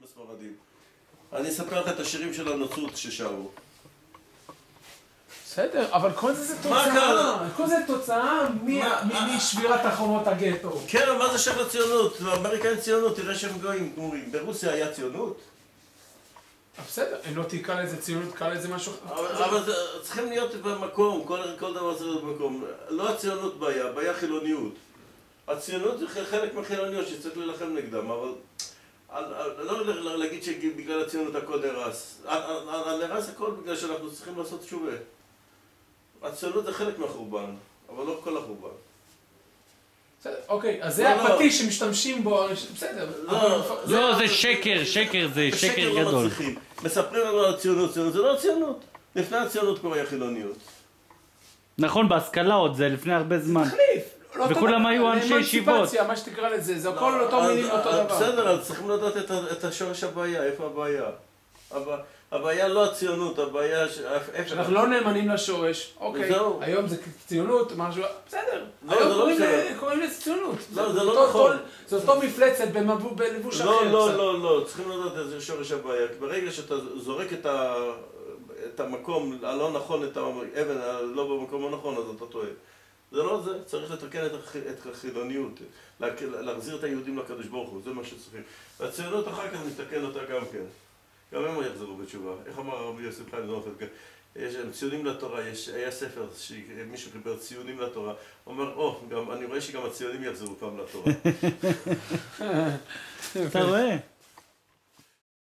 הספרדים. אני אספר לך את השירים של הנצרות ששרו. בסדר, אבל כל זה תוצאה, כל זה תוצאה משבירת החומות הגטו. כן, אבל מה זה שייך לציונות? באמריקה אין ציונות, תראה שהם גויים. ברוסיה היה ציונות? בסדר, לא תקרא לזה ציונות, תקרא לזה משהו... אבל צריכים להיות במקום, כל דבר צריך להיות במקום. לא הציונות בעיה, הבעיה חילוניות. הציונות זה חלק מהחילוניות שצריך להילחם נגדם, אבל... לא להגיד שבגלל הציונות הכל נרס. נרס הכל בגלל שאנחנו צריכים לעשות תשובה. הציונות זה חלק מהחורבן, אבל לא כל החורבן. בסדר, אוקיי, אז זה הפטיש שמשתמשים בו, בסדר. לא, זה שקר, שקר זה שקר גדול. מספרים לנו על הציונות, זה לא הציונות. לפני הציונות כבר היה חילוניות. נכון, בהשכלה עוד זה לפני הרבה זמן. תחליף. וכולם היו אנשי ישיבות. אמנציפציה, מה שתקרא לזה, זה הכל אותו מילים, אותו דבר. בסדר, אז צריכים לדעת את השורש הבעיה, איפה הבעיה. הבעיה לא הציונות, הבעיה... אנחנו לא נאמנים לשורש, אוקיי, היום זה ציונות, משהו... בסדר, היום קוראים לזה ציונות. לא, זה לא נכון. זה אותו מפלצת בלבוש אחר. לא, צריכים לדעת איזה שורש הבעיה. ברגע שאתה זורק את המקום הלא נכון, את האבן לא במקום הנכון, אז אתה טועה. זה לא זה, צריך לתקן את החילוניות, להחזיר את היהודים לקדוש ברוך הוא, זה מה שצריכים. והציונות אחר כך נתקן אותה גם כן. גם הם יחזרו בתשובה. איך אמר הרבי יוסף חיים זונפלד? יש ציונים לתורה, היה ספר שמישהו חיבר ציונים לתורה. הוא אומר, אני רואה שגם הציונים יחזרו פעם לתורה. אתה רואה?